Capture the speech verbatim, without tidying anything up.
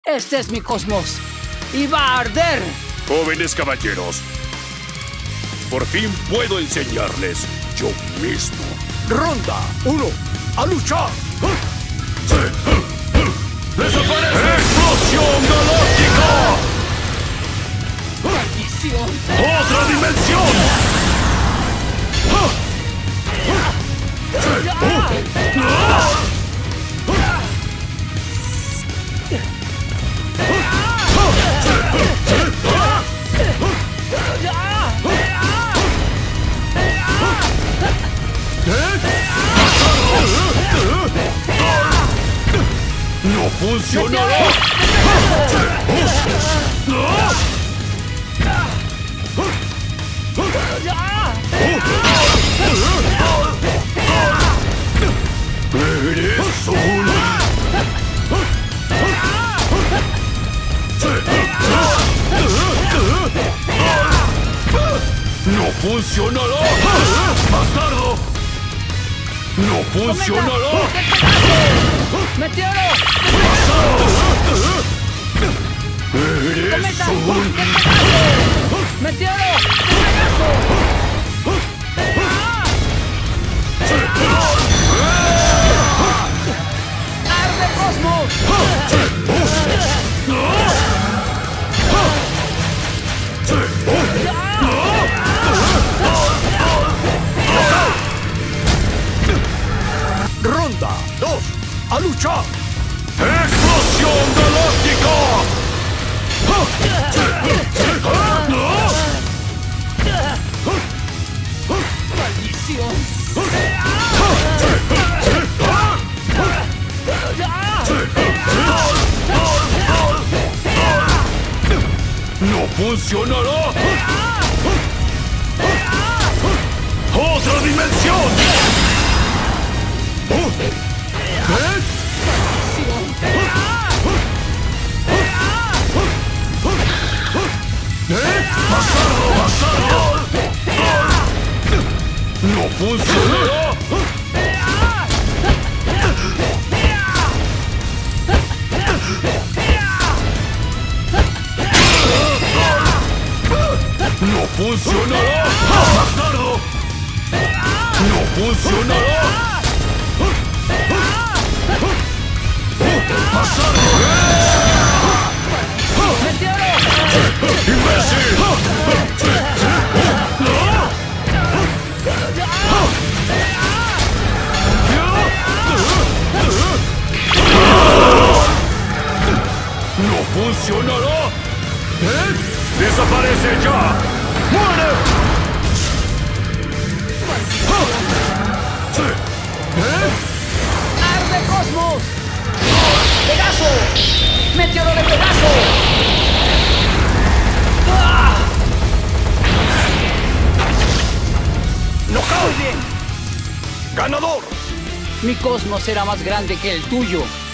Este es mi cosmos y va a arder. Jóvenes caballeros, por fin puedo enseñarles yo mismo. Ronda uno, a luchar. ¡Desaparece! ¡Explosión galáctica! ¡Maldición! ¡Otra dimensión! ¡No funcionará! ¡Eres un... ¡No funcionará! ¡Bastardo! ¡No funcionará! ¡Meteoro! ¡Eres un... ¡Meteoro! ¡Arde Cosmos! Ronda dos, a luchar. ¡Explosión galáctica! ¡Maldición! ¡No funcionará! ¡Otra dimensión! ¡Bastardo, bastardo! ¡No funcionará! ¡No funcionará! ¡Bastardo! ¡No funcionará! ¡Bastardo! ¡Meteoro! ¡Imbécil! ¡No funcionará! ¿Eh? ¡Desaparece ya! ¡Muere! ¿Eh? ¡Arde Cosmos! ¡Pegaso! ¡Meteoro de Pegaso! ¡Ah! ¡Knockout! ¡Ganador! Mi cosmos era más grande que el tuyo.